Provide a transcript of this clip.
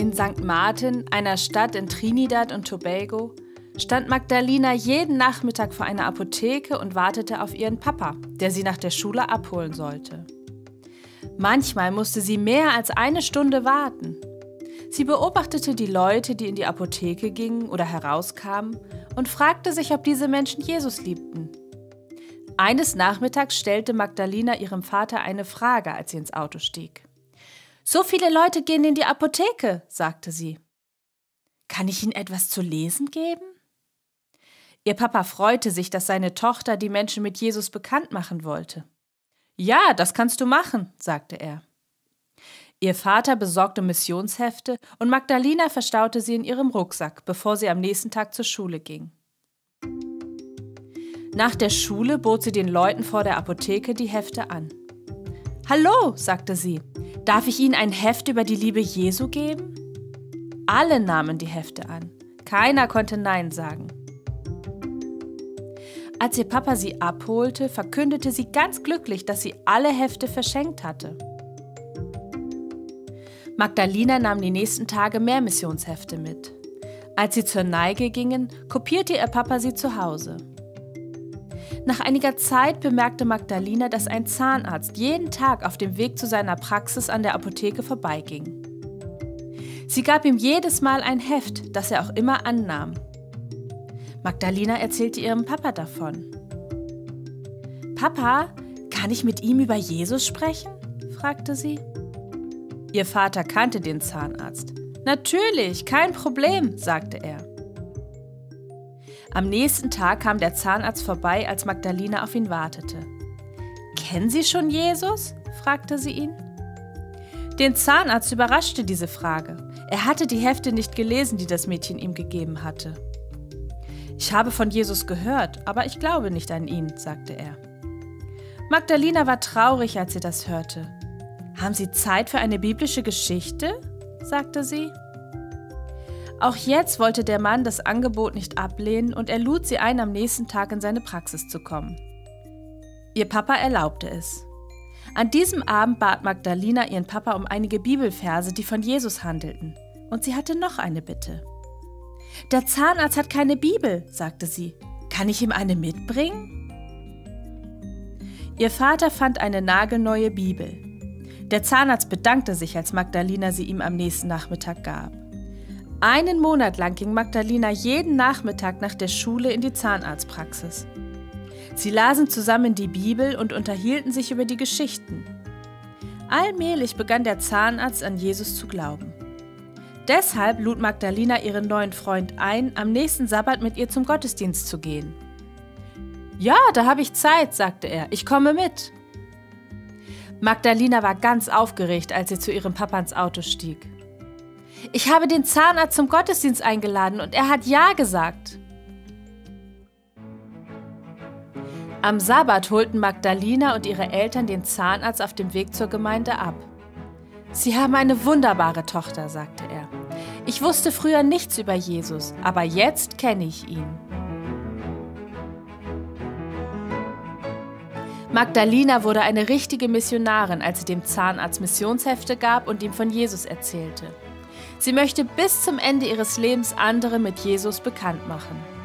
In St. Martin, einer Stadt in Trinidad und Tobago, stand Magdalena jeden Nachmittag vor einer Apotheke und wartete auf ihren Papa, der sie nach der Schule abholen sollte. Manchmal musste sie mehr als eine Stunde warten. Sie beobachtete die Leute, die in die Apotheke gingen oder herauskamen, und fragte sich, ob diese Menschen Jesus liebten. Eines Nachmittags stellte Magdalena ihrem Vater eine Frage, als sie ins Auto stieg. »So viele Leute gehen in die Apotheke«, sagte sie. »Kann ich Ihnen etwas zu lesen geben?« Ihr Papa freute sich, dass seine Tochter die Menschen mit Jesus bekannt machen wollte. »Ja, das kannst du machen«, sagte er. Ihr Vater besorgte Missionshefte und Magdalena verstaute sie in ihrem Rucksack, bevor sie am nächsten Tag zur Schule ging. Nach der Schule bot sie den Leuten vor der Apotheke die Hefte an. »Hallo«, sagte sie, »darf ich Ihnen ein Heft über die Liebe Jesu geben?« Alle nahmen die Hefte an. Keiner konnte Nein sagen. Als ihr Papa sie abholte, verkündete sie ganz glücklich, dass sie alle Hefte verschenkt hatte. Magdalena nahm die nächsten Tage mehr Missionshefte mit. Als sie zur Neige gingen, kopierte ihr Papa sie zu Hause. Nach einiger Zeit bemerkte Magdalena, dass ein Zahnarzt jeden Tag auf dem Weg zu seiner Praxis an der Apotheke vorbeiging. Sie gab ihm jedes Mal ein Heft, das er auch immer annahm. Magdalena erzählte ihrem Papa davon. »Papa, kann ich mit ihm über Jesus sprechen?« fragte sie. Ihr Vater kannte den Zahnarzt. »Natürlich, kein Problem«, sagte er. Am nächsten Tag kam der Zahnarzt vorbei, als Magdalena auf ihn wartete. »Kennen Sie schon Jesus?« fragte sie ihn. Den Zahnarzt überraschte diese Frage. Er hatte die Hefte nicht gelesen, die das Mädchen ihm gegeben hatte. »Ich habe von Jesus gehört, aber ich glaube nicht an ihn«, sagte er. Magdalena war traurig, als sie das hörte. »Haben Sie Zeit für eine biblische Geschichte?« sagte sie. Auch jetzt wollte der Mann das Angebot nicht ablehnen und er lud sie ein, am nächsten Tag in seine Praxis zu kommen. Ihr Papa erlaubte es. An diesem Abend bat Magdalena ihren Papa um einige Bibelverse, die von Jesus handelten. Und sie hatte noch eine Bitte. »Der Zahnarzt hat keine Bibel«, sagte sie. »Kann ich ihm eine mitbringen?« Ihr Vater fand eine nagelneue Bibel. Der Zahnarzt bedankte sich, als Magdalena sie ihm am nächsten Nachmittag gab. Einen Monat lang ging Magdalena jeden Nachmittag nach der Schule in die Zahnarztpraxis. Sie lasen zusammen die Bibel und unterhielten sich über die Geschichten. Allmählich begann der Zahnarzt an Jesus zu glauben. Deshalb lud Magdalena ihren neuen Freund ein, am nächsten Sabbat mit ihr zum Gottesdienst zu gehen. »Ja, da habe ich Zeit«, sagte er, »ich komme mit.« Magdalena war ganz aufgeregt, als sie zu ihrem Papa ins Auto stieg. »Ich habe den Zahnarzt zum Gottesdienst eingeladen und er hat Ja gesagt.« Am Sabbat holten Magdalena und ihre Eltern den Zahnarzt auf dem Weg zur Gemeinde ab. »Sie haben eine wunderbare Tochter«, sagte er. »Ich wusste früher nichts über Jesus, aber jetzt kenne ich ihn.« Magdalena wurde eine richtige Missionarin, als sie dem Zahnarzt Missionshefte gab und ihm von Jesus erzählte. Sie möchte bis zum Ende ihres Lebens andere mit Jesus bekannt machen.